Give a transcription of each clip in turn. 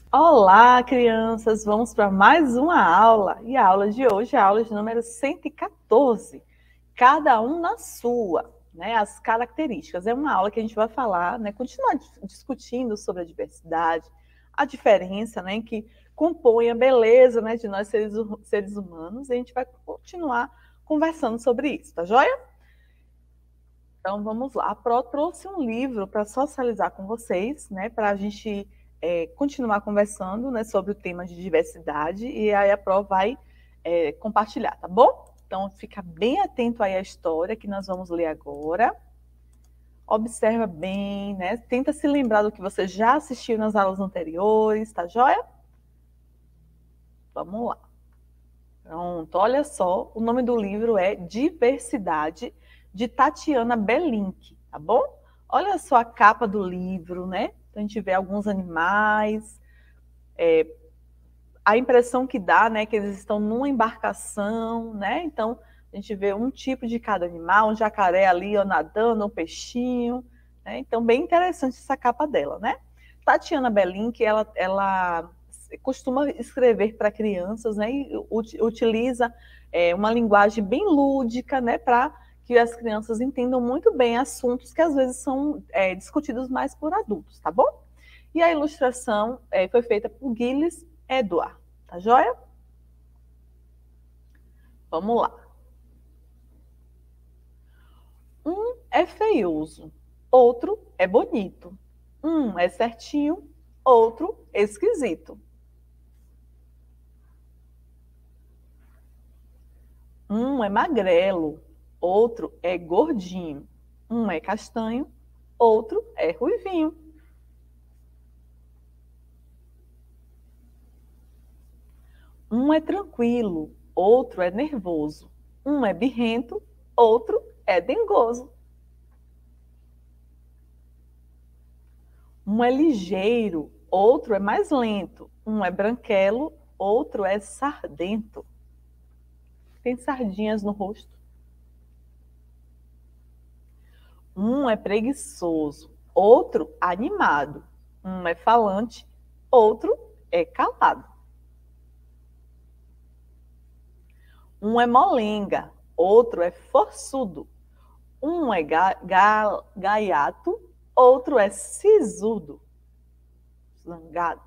Olá, crianças! Vamos para mais uma aula. E a aula de hoje é a aula de número 114. Cada um na sua, né? As características. É uma aula que a gente vai falar, né? Continuar discutindo sobre a diversidade, a diferença, né? Que compõe a beleza, né? De nós seres humanos. E a gente vai continuar conversando sobre isso, tá joia? Então vamos lá. A Pro trouxe um livro para socializar com vocês, né? Para a gente continuar conversando, né, sobre o tema de diversidade, e aí a Pro vai compartilhar, tá bom? Então fica bem atento aí à história que nós vamos ler agora. Observa bem, né? Tenta se lembrar do que você já assistiu nas aulas anteriores, tá joia? Vamos lá. Pronto, olha só, o nome do livro é Diversidade, de Tatiana Belink, tá bom? Olha só a capa do livro, né? Então, a gente vê alguns animais, a impressão que dá, né, que eles estão numa embarcação, né? Então, a gente vê um tipo de cada animal, um jacaré ali, ó, nadando, um peixinho, né? Então, bem interessante essa capa dela, né? Tatiana Belink, ela costuma escrever para crianças, né? E utiliza uma linguagem bem lúdica, né? Para que as crianças entendam muito bem assuntos que às vezes são discutidos mais por adultos, tá bom? E a ilustração foi feita por Gilles Edouard, tá joia? Vamos lá. Um é feioso, outro é bonito. Um é certinho, outro esquisito. Um é magrelo, outro é gordinho. Um é castanho, outro é ruivinho. Um é tranquilo, outro é nervoso. Um é birrento, outro é dengoso. Um é ligeiro, outro é mais lento. Um é branquelo, outro é sardento. Tem sardinhas no rosto. Um é preguiçoso, outro animado. Um é falante, outro é calado. Um é molenga, outro é forçudo. Um é gaiato, outro é sisudo, zangado.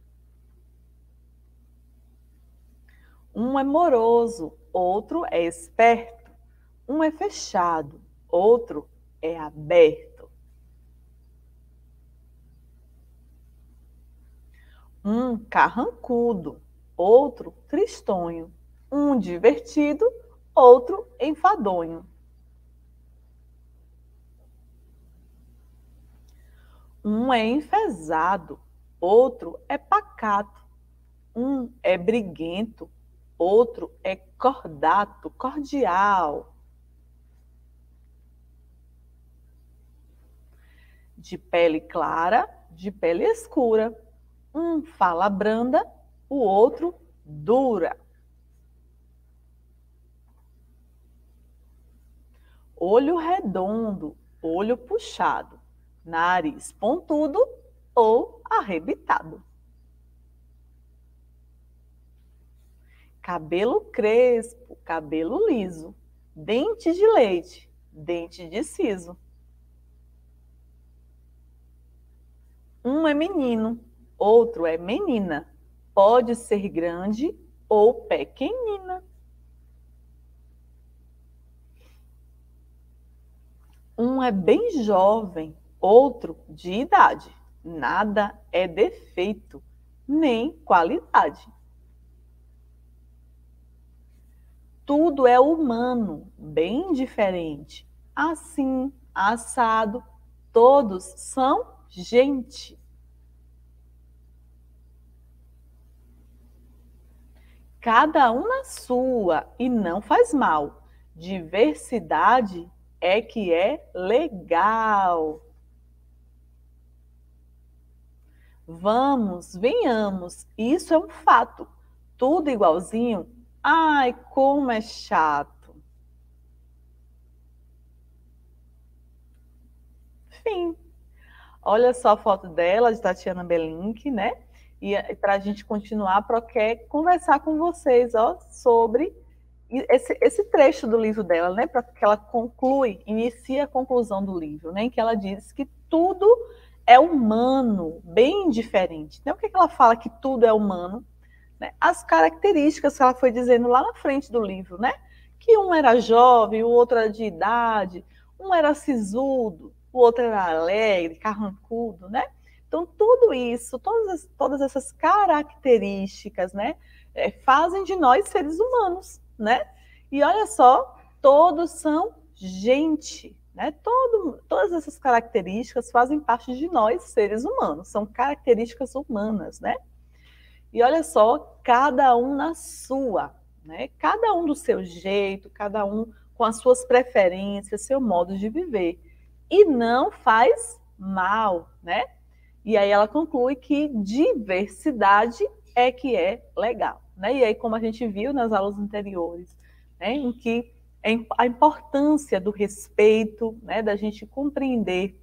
Um é moroso, outro é esperto. Um é fechado, outro é aberto. Um carrancudo, outro tristonho. Um divertido, outro enfadonho. Um é enfesado, outro é pacato. Um é briguento, outro é cordato, cordial. De pele clara, de pele escura. Um fala branda, o outro dura. Olho redondo, olho puxado, nariz pontudo ou arrebitado. Cabelo crespo, cabelo liso, dente de leite, dente de siso. Um é menino, outro é menina. Pode ser grande ou pequenina. Um é bem jovem, outro de idade. Nada é defeito, nem qualidade. Tudo é humano, bem diferente. Assim, assado, todos são gente. Cada um na sua e não faz mal. Diversidade é que é legal. Vamos, venhamos, isso é um fato. Tudo igualzinho? Ai, como é chato. Fim. Olha só a foto dela, de Tatiana Belink, né? E para a gente continuar, a Pro quer conversar com vocês, ó, sobre esse trecho do livro dela, né? Para que ela inicia a conclusão do livro, né? Em que ela diz que tudo é humano, bem diferente. Então, o que ela fala que tudo é humano? Né? As características que ela foi dizendo lá na frente do livro, né? Que um era jovem, o outro era de idade, um era sisudo, o outro era alegre, carrancudo, né? Então, tudo isso, todas essas características, né, fazem de nós seres humanos, né? E olha só, todos são gente, né? Todas essas características fazem parte de nós, seres humanos, são características humanas, né? E olha só, cada um na sua, né? Cada um do seu jeito, cada um com as suas preferências, seu modo de viver. E não faz mal, né? E aí ela conclui que diversidade é que é legal, né? E aí, como a gente viu nas aulas anteriores, né, em que a importância do respeito, né, da gente compreender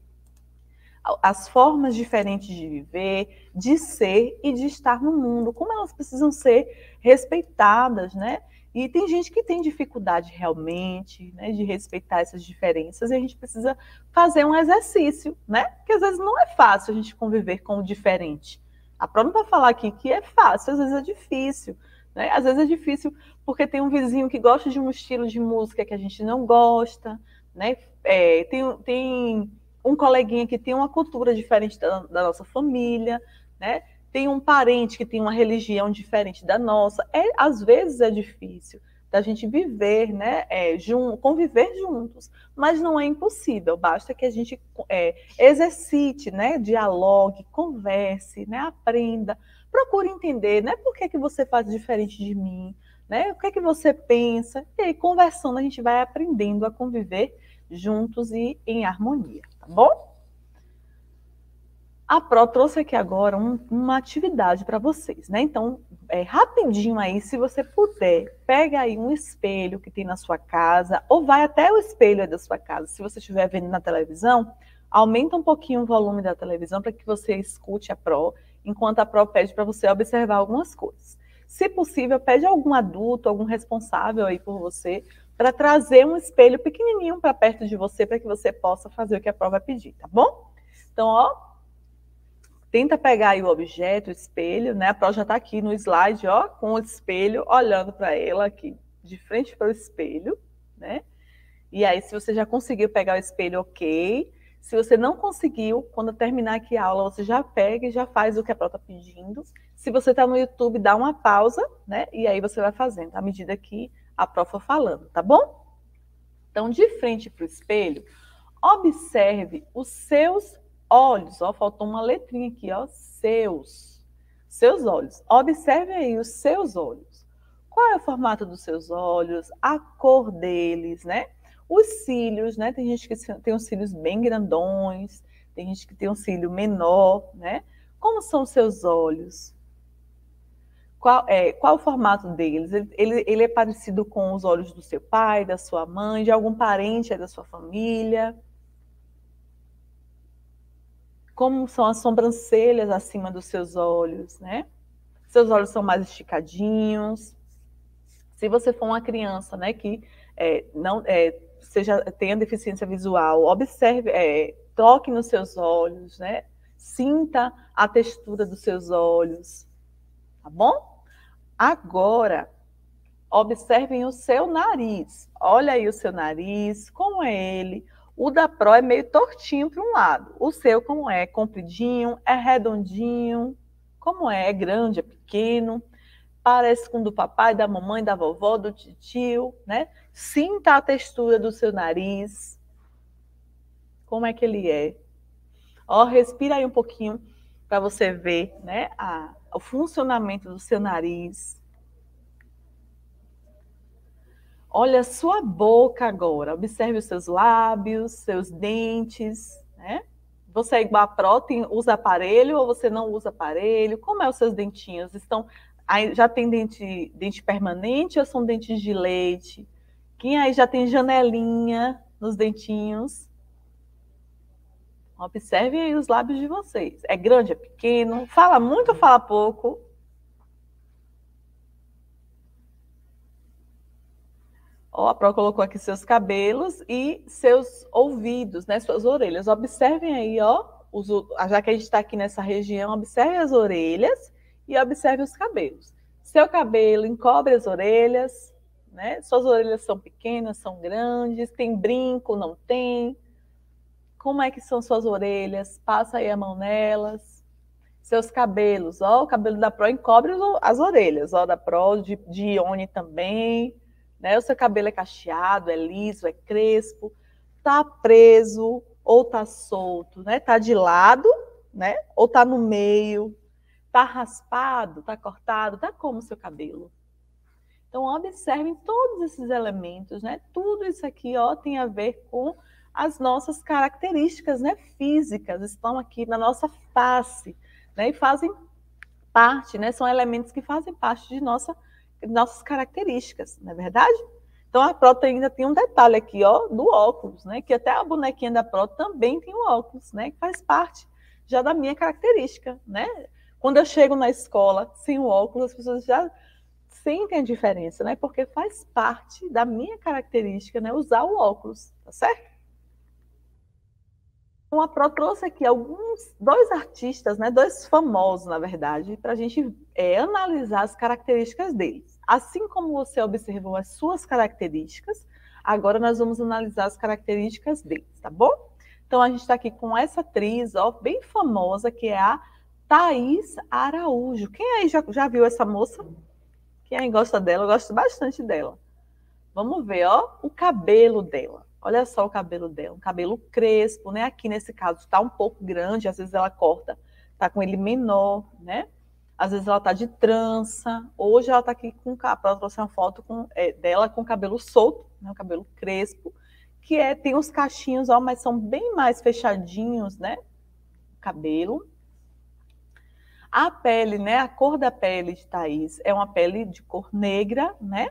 as formas diferentes de viver, de ser e de estar no mundo, como elas precisam ser respeitadas, né? E tem gente que tem dificuldade realmente, né, de respeitar essas diferenças, e a gente precisa fazer um exercício, né? Porque às vezes não é fácil a gente conviver com o diferente. A Pró não vai falar aqui que é fácil, às vezes é difícil, né? Às vezes é difícil porque tem um vizinho que gosta de um estilo de música que a gente não gosta, né? Tem um coleguinha que tem uma cultura diferente da nossa família, né? Tem um parente que tem uma religião diferente da nossa. Às vezes é difícil da gente viver, né, conviver juntos, mas não é impossível, basta que a gente exercite, né, dialogue, converse, né, aprenda, procure entender, né, por que você faz diferente de mim, né, o que é que você pensa, e aí conversando a gente vai aprendendo a conviver juntos e em harmonia, tá bom? A Pró trouxe aqui agora uma atividade para vocês, né? Então, rapidinho aí, se você puder, pega aí um espelho que tem na sua casa, ou vai até o espelho da sua casa. Se você estiver vendo na televisão, aumenta um pouquinho o volume da televisão para que você escute a Pró, enquanto a Pró pede para você observar algumas coisas. Se possível, pede a algum adulto, algum responsável aí por você, para trazer um espelho pequenininho para perto de você, para que você possa fazer o que a Pró vai pedir, tá bom? Então, ó, tenta pegar aí o objeto, o espelho, né? A Pró já está aqui no slide, ó, com o espelho, olhando para ela aqui, de frente para o espelho, né? E aí, se você já conseguiu pegar o espelho, ok. Se você não conseguiu, quando terminar aqui a aula, você já pega e já faz o que a Pró está pedindo. Se você está no YouTube, dá uma pausa, né? E aí você vai fazendo, à medida que a Pró for falando, tá bom? Então, de frente para o espelho, observe os seus olhos, ó, faltou uma letrinha aqui, ó, seus olhos. Observe aí os seus olhos. Qual é o formato dos seus olhos, a cor deles, né? Os cílios, né? Tem gente que tem os cílios bem grandões, tem gente que tem um cílio menor, né? Como são os seus olhos? Qual o formato deles? Ele é parecido com os olhos do seu pai, da sua mãe, de algum parente da sua família? Como são as sobrancelhas acima dos seus olhos, né? Seus olhos são mais esticadinhos. Se você for uma criança, né, que tenha deficiência visual, observe, toque nos seus olhos, né? Sinta a textura dos seus olhos, tá bom? Agora, observem o seu nariz. Olha aí o seu nariz, como é ele. O da Pró é meio tortinho para um lado. O seu como é? Compridinho? É redondinho? Como é? É grande? É pequeno? Parece com o do papai, da mamãe, da vovó, do tio, né? Sinta a textura do seu nariz. Como é que ele é? Ó, respira aí um pouquinho para você ver, né, o funcionamento do seu nariz. Olha a sua boca agora, observe os seus lábios, seus dentes, né? Você é igual a Pró, usa aparelho ou você não usa aparelho? Como é os seus dentinhos? Já tem dente permanente ou são dentes de leite? Quem aí já tem janelinha nos dentinhos? Observem aí os lábios de vocês. É grande, é pequeno? Fala muito ou fala pouco? Ó, a Pro colocou aqui seus cabelos e seus ouvidos, né? Suas orelhas. Observem aí, ó. Já que a gente está aqui nessa região, observe as orelhas e observe os cabelos. Seu cabelo encobre as orelhas, né? Suas orelhas são pequenas, são grandes, tem brinco, não tem? Como é que são suas orelhas? Passa aí a mão nelas. Seus cabelos, ó, o cabelo da Pro encobre as orelhas, ó, da Pro, de Ione também, né? O seu cabelo é cacheado, é liso, é crespo, tá preso ou tá solto, né? Tá de lado, né? Ou tá no meio, tá raspado, tá cortado, tá como o seu cabelo? Então, observem todos esses elementos, né? Tudo isso aqui, ó, tem a ver com as nossas características, né, físicas, estão aqui na nossa face, né, e fazem parte, né, são elementos que fazem parte de nossas características, não é verdade? Então, a Pro ainda tem um detalhe aqui, ó, do óculos, né, que até a bonequinha da Pro também tem um óculos, né, que faz parte já da minha característica, né? Quando eu chego na escola sem o óculos, as pessoas já sentem a diferença, né, porque faz parte da minha característica, né, usar o óculos, tá certo? Então, a Pro trouxe aqui dois artistas, né, dois famosos, na verdade, para a gente analisar as características deles. Assim como você observou as suas características, agora nós vamos analisar as características deles, tá bom? Então, a gente está aqui com essa atriz, ó, bem famosa, que é a Thaís Araújo. Quem aí já viu essa moça? Quem aí gosta dela? Eu gosto bastante dela. Vamos ver, ó, o cabelo dela. Olha só o cabelo dela, um cabelo crespo, né? Aqui nesse caso está um pouco grande, às vezes ela corta, tá com ele menor, né? Às vezes ela tá de trança. Hoje ela tá aqui com ela trouxe uma foto dela com o cabelo solto, né? O cabelo crespo, que tem os cachinhos, ó, mas são bem mais fechadinhos, né? O cabelo. A pele, né? A cor da pele de Thaís é uma pele de cor negra, né?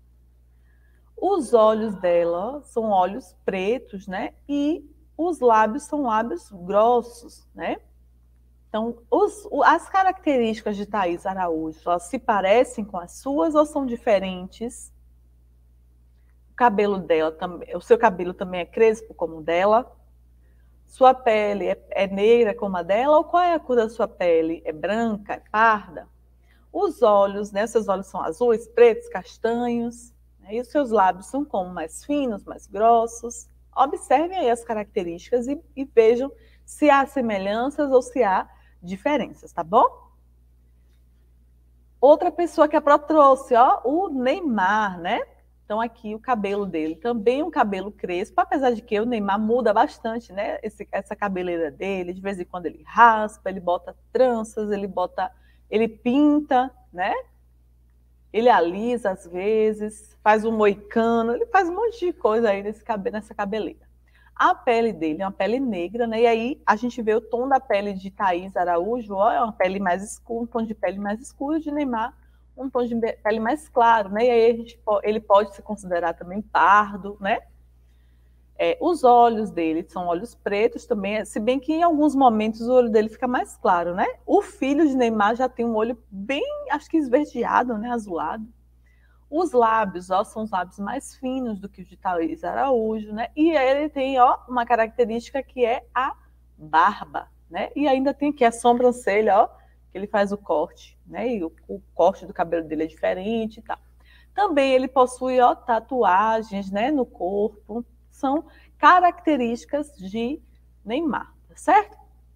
Os olhos dela são olhos pretos, né? E os lábios são lábios grossos, né? Então, as características de Thaís Araújo, elas se parecem com as suas ou são diferentes? O cabelo dela, o seu cabelo também é crespo como o dela? Sua pele é negra como a dela? Ou qual é a cor da sua pele? É branca, é parda? Os olhos, né? Seus olhos são azuis, pretos, castanhos? E os seus lábios são como? Mais finos, mais grossos? Observem aí as características e vejam se há semelhanças ou se há diferenças, tá bom? Outra pessoa que a Pro trouxe, ó, o Neymar, né? Então aqui o cabelo dele, também um cabelo crespo, apesar de que o Neymar muda bastante, né? Essa cabeleira dele, de vez em quando ele raspa, ele bota tranças, ele pinta, né? Ele alisa às vezes, faz um moicano, ele faz um monte de coisa aí nessa cabeleira. A pele dele é uma pele negra, né? E aí a gente vê o tom da pele de Thaís Araújo, ó, é uma pele mais escura, um tom de pele mais escuro, de Neymar, um tom de pele mais claro, né? E aí ele pode se considerar também pardo, né? Os olhos dele são olhos pretos também, se bem que em alguns momentos o olho dele fica mais claro, né? O filho de Neymar já tem um olho bem, acho que esverdeado, né? Azulado. Os lábios, ó, são os lábios mais finos do que os de Thaís Araújo, né? E ele tem, ó, uma característica que é a barba, né? E ainda tem aqui a sobrancelha, ó, que ele faz o corte, né? E o corte do cabelo dele é diferente e tal. Também ele possui, ó, tatuagens, né, no corpo. São características de Neymar, tá certo?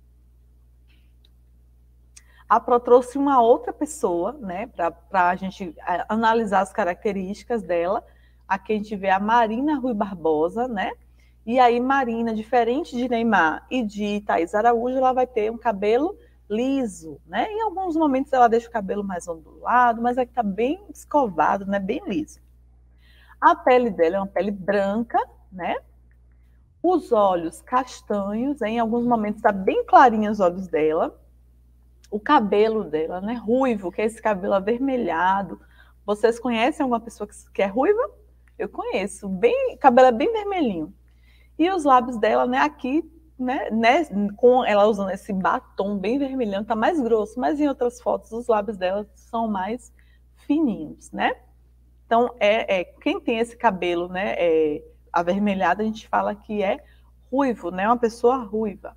A Pro trouxe uma outra pessoa, né, para a gente analisar as características dela. Aqui a gente vê a Marina Rui Barbosa, né? E aí Marina, diferente de Neymar e de Thaís Araújo, ela vai ter um cabelo liso, né? Em alguns momentos ela deixa o cabelo mais ondulado, mas aqui tá bem escovado, né? Bem liso. A pele dela é uma pele branca, né? Os olhos castanhos, em alguns momentos está bem clarinho os olhos dela. O cabelo dela, né, ruivo, que é esse cabelo avermelhado. Vocês conhecem alguma pessoa que é ruiva? Eu conheço, cabelo é bem vermelhinho. E os lábios dela, né, aqui né, com ela usando esse batom bem vermelhão, está mais grosso, mas em outras fotos os lábios dela são mais fininhos, né? Então, quem tem esse cabelo, né, avermelhado, a gente fala que é ruivo, né, uma pessoa ruiva.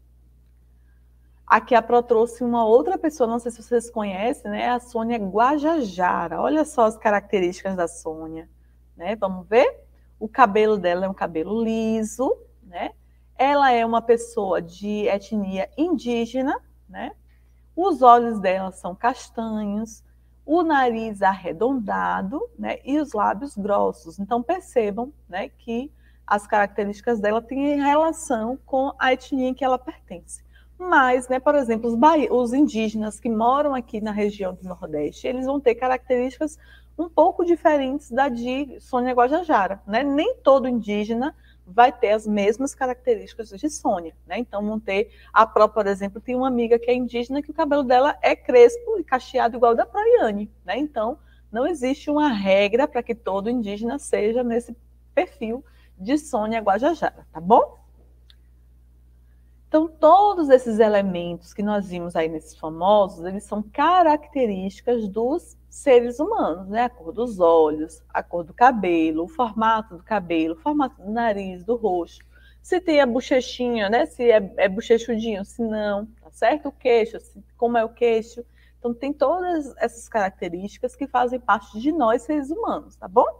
Aqui a Pro trouxe uma outra pessoa, não sei se vocês conhecem, né, a Sônia Guajajara. Olha só as características da Sônia, né? Vamos ver? O cabelo dela é um cabelo liso, né? Ela é uma pessoa de etnia indígena, né? Os olhos dela são castanhos, o nariz arredondado, né? E os lábios grossos. Então percebam, né, que as características dela têm relação com a etnia em que ela pertence. Mas, né, por exemplo, os indígenas que moram aqui na região do Nordeste, eles vão ter características um pouco diferentes da de Sônia Guajajara, né? Nem todo indígena vai ter as mesmas características de Sônia, né? Então vão ter, a Pró, por exemplo, tem uma amiga que é indígena que o cabelo dela é crespo e cacheado igual da Proiane, né? Então não existe uma regra para que todo indígena seja nesse perfil de Sônia Guajajara, tá bom? Então, todos esses elementos que nós vimos aí nesses famosos, eles são características dos seres humanos, né? A cor dos olhos, a cor do cabelo, o formato do cabelo, o formato do nariz, do rosto. Se tem a bochechinha, né? Se é bochechudinho, se não, tá certo? O queixo, como é o queixo. Então, tem todas essas características que fazem parte de nós, seres humanos, tá bom?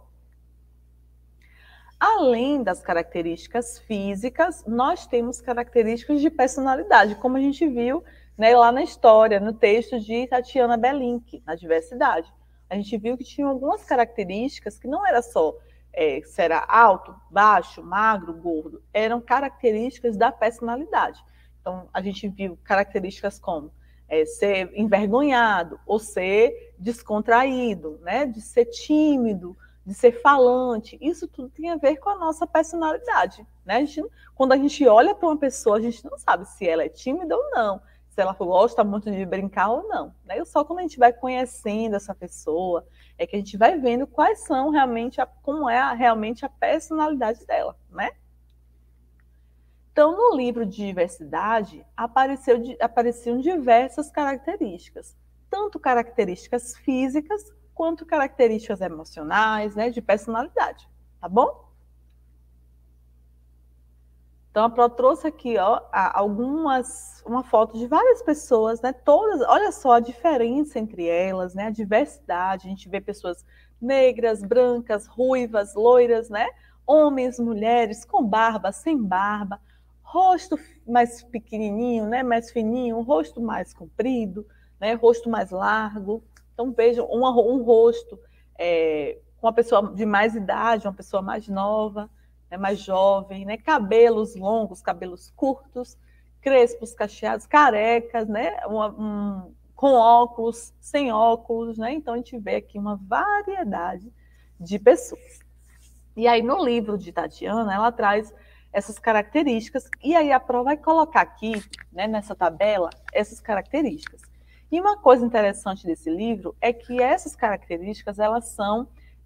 Além das características físicas, nós temos características de personalidade, como a gente viu, né, lá na história, no texto de Tatiana Belink, na diversidade. A gente viu que tinha algumas características que não era só se era alto, baixo, magro, gordo, eram características da personalidade. Então, a gente viu características como ser envergonhado ou ser descontraído, né, de ser tímido, de ser falante, isso tudo tem a ver com a nossa personalidade, né? Quando a gente olha para uma pessoa, a gente não sabe se ela é tímida ou não, se ela gosta muito de brincar ou não, né? E só quando a gente vai conhecendo essa pessoa, é que a gente vai vendo quais são realmente, como é realmente a personalidade dela, né? Então, no livro de diversidade, apareciam diversas características, tanto características físicas, quanto características emocionais, né, de personalidade, tá bom? Então, a Pro trouxe aqui, ó, uma foto de várias pessoas, né, todas, olha só a diferença entre elas, né, a diversidade, a gente vê pessoas negras, brancas, ruivas, loiras, né, homens, mulheres, com barba, sem barba, rosto mais pequenininho, né, mais fininho, rosto mais comprido, né, rosto mais largo. Então, vejam um rosto com uma pessoa de mais idade, uma pessoa mais nova, né, mais jovem, né, cabelos longos, cabelos curtos, crespos, cacheados, carecas, né, com óculos, sem óculos, né? Então, a gente vê aqui uma variedade de pessoas. E aí, no livro de Tatiana, ela traz essas características, e aí a Pro vai colocar aqui, né, nessa tabela, essas características. E uma coisa interessante desse livro é que essas características, elas são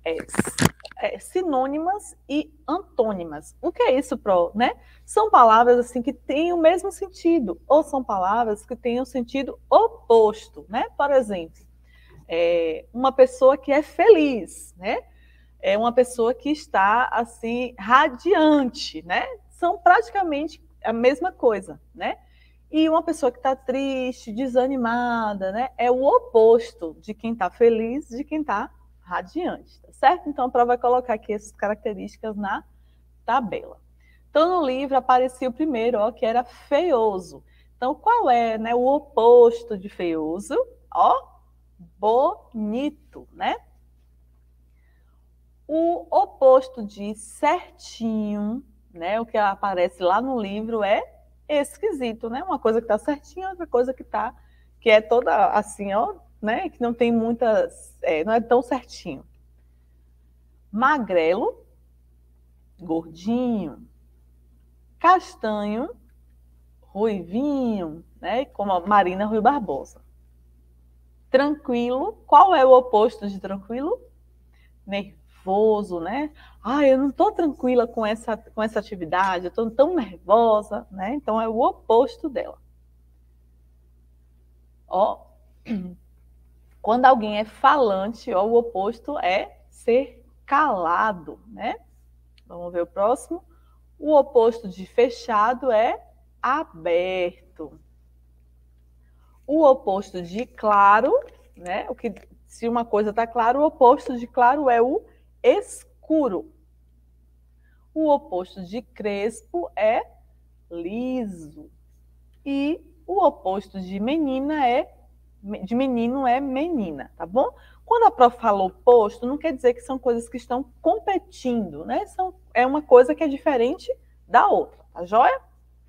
sinônimas e antônimas. O que é isso, Pro? Né? São palavras assim que têm o mesmo sentido, ou são palavras que têm o sentido oposto, né? Por exemplo, uma pessoa que é feliz, né? É uma pessoa que está assim radiante, né? São praticamente a mesma coisa, né? E uma pessoa que está triste, desanimada, né? É o oposto de quem está feliz, de quem está radiante, tá certo? Então, a Pro vai colocar aqui essas características na tabela. Então, no livro aparecia o primeiro, ó, que era feioso. Então, qual é, né, o oposto de feioso? Ó, bonito, né? O oposto de certinho, né, o que aparece lá no livro é esquisito, né? Uma coisa que está certinha, outra coisa que é toda assim, ó, né? Que não tem muitas, não é tão certinho. Magrelo, gordinho, castanho, ruivinho, né? Como a Marina Rui Barbosa. Tranquilo, qual é o oposto de tranquilo? nervoso, né? Ah, eu não estou tranquila com essa atividade, eu estou tão nervosa, né? Então é o oposto dela. Ó, quando alguém é falante, ó, o oposto é ser calado, né? Vamos ver o próximo. O oposto de fechado é aberto. O oposto de claro, né? Se uma coisa está clara, o oposto de claro é o escuro. O oposto de crespo é liso. E o oposto de menino é menina, tá bom? Quando a prof fala oposto, não quer dizer que são coisas que estão competindo, né? É uma coisa que é diferente da outra, tá joia?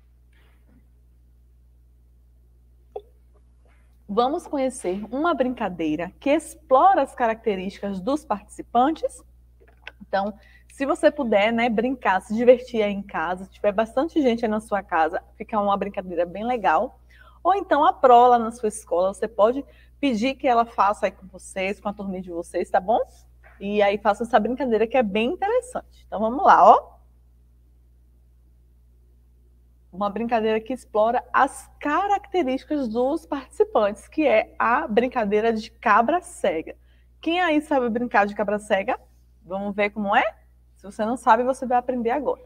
Vamos conhecer uma brincadeira que explora as características dos participantes. Então, se você puder, né, brincar, se divertir aí em casa, se tiver bastante gente aí na sua casa, fica uma brincadeira bem legal. Ou então a Pro lá na sua escola, você pode pedir que ela faça aí com vocês, com a turminha de vocês, tá bom? E aí faça essa brincadeira que é bem interessante. Então vamos lá, ó. Uma brincadeira que explora as características dos participantes, que é a brincadeira de cabra cega. Quem aí sabe brincar de cabra cega? Vamos ver como é? Se você não sabe, você vai aprender agora.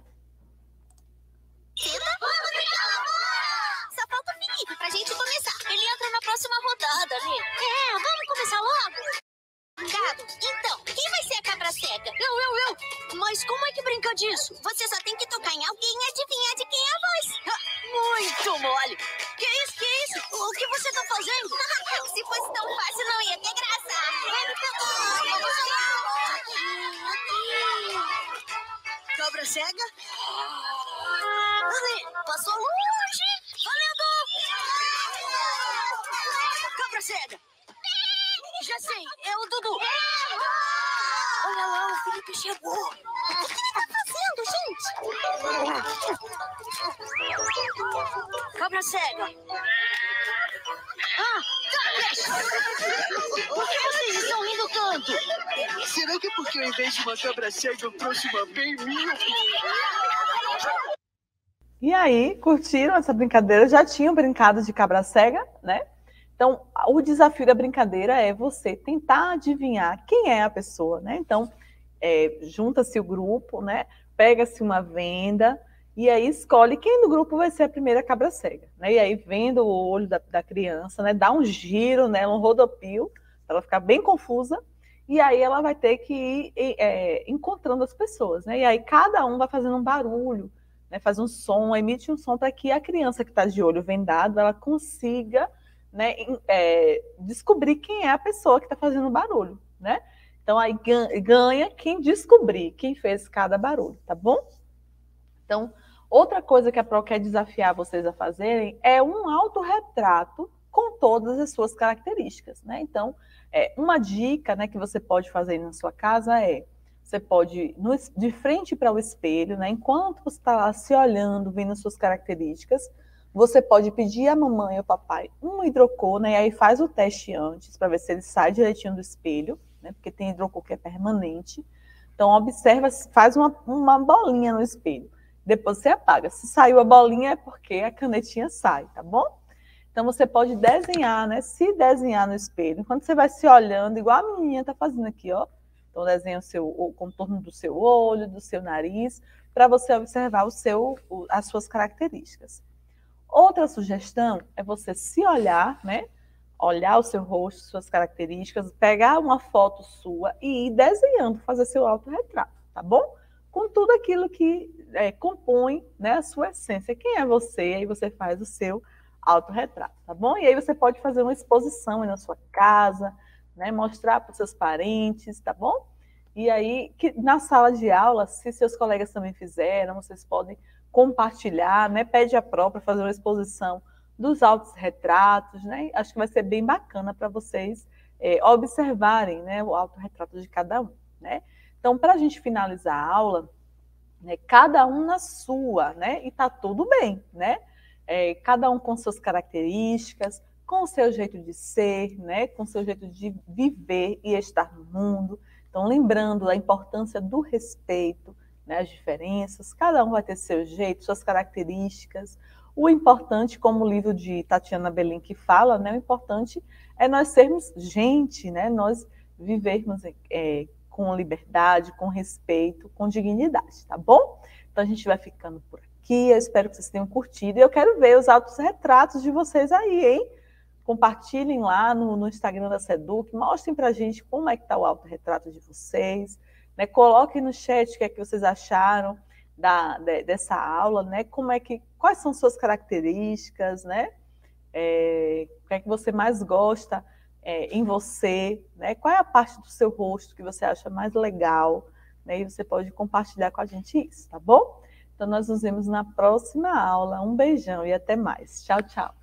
Só falta o Felipe pra gente começar. Ele entra na próxima rodada, né? Vamos começar logo? Gado, então, quem vai ser a cabra cega? Eu. Mas como é que brinca disso? Você só tem que tocar em alguém e adivinhar de quem é a voz. Muito mole. Que isso? O que você tá fazendo? Se fosse tão fácil, não ia ter graça. Vai me pegando. Cabra cega? Passou longe. Valendo! Cabra cega. Já sei, é o Dudu. Olha lá, o Felipe chegou. O que ele tá fazendo, gente? Cabra cega. Por que vocês estão rindo tanto? Será que é porque ao invés de uma cabra cega eu trouxe uma bem minha? E aí, curtiram essa brincadeira? Já tinham brincado de cabra cega, né? Então, o desafio da brincadeira é você tentar adivinhar quem é a pessoa, né? Então, junta-se o grupo, né? Pega-se uma venda e aí escolhe quem do grupo vai ser a primeira cabra cega, né? E aí, vendo o olho da criança, né? Dá um giro, né? Um rodopio, para ela ficar bem confusa. E aí ela vai ter que ir encontrando as pessoas, né? E aí cada um vai fazendo um barulho, né? Faz um som, emite um som para que a criança que está de olho vendado, ela consiga, né, descobrir quem é a pessoa que está fazendo barulho, né? Então aí ganha quem descobrir quem fez cada barulho, tá bom? Então, outra coisa que a Pro quer desafiar vocês a fazerem é um autorretrato com todas as suas características, né? Então, uma dica, né, que você pode fazer na sua casa você pode ir de frente para o espelho, né? Enquanto você está lá se olhando, vendo suas características, você pode pedir à mamãe ou ao papai um hidrocor, né? E aí faz o teste antes para ver se ele sai direitinho do espelho, né? Porque tem hidrocor que é permanente. Então observa, faz uma bolinha no espelho. Depois você apaga. Se saiu a bolinha é porque a canetinha sai, tá bom? Então você pode desenhar, né? Se desenhar no espelho, enquanto você vai se olhando, igual a menininha tá fazendo aqui, ó. Então desenha o contorno do seu olho, do seu nariz, para você observar as suas características. Outra sugestão é você se olhar, né? Olhar o seu rosto, suas características, pegar uma foto sua e ir desenhando, fazer seu autorretrato, tá bom? Com tudo aquilo que compõe, né, a sua essência. Quem é você? Aí você faz o seu autorretrato, tá bom? E aí você pode fazer uma exposição aí na sua casa, né? Mostrar para os seus parentes, tá bom? E aí, na sala de aula, se seus colegas também fizeram, vocês podem compartilhar, né? Pede a Pro para fazer uma exposição dos autorretratos, né? Acho que vai ser bem bacana para vocês observarem, né, o autorretrato de cada um, né? Então, para a gente finalizar a aula, né, cada um na sua, né? E tá tudo bem, né? Cada um com suas características, com o seu jeito de ser, né? Com o seu jeito de viver e estar no mundo. Então, lembrando a importância do respeito, né, as diferenças, cada um vai ter seu jeito, suas características. O importante, como o livro de Tatiana Belin fala, né, o importante é nós sermos gente, né, nós vivermos com liberdade, com respeito, com dignidade, tá bom? Então, a gente vai ficando por aqui, eu espero que vocês tenham curtido, e eu quero ver os autorretratos de vocês aí, hein? Compartilhem lá no Instagram da Seduc, mostrem pra gente como é que tá o autorretrato de vocês, né? Coloquem no chat o que é que vocês acharam dessa aula, né? Quais são suas características, né? O que é que você mais gosta em você, né? Qual é a parte do seu rosto que você acha mais legal, né? E você pode compartilhar com a gente isso, tá bom? Então, nós nos vemos na próxima aula. Um beijão e até mais. Tchau, tchau.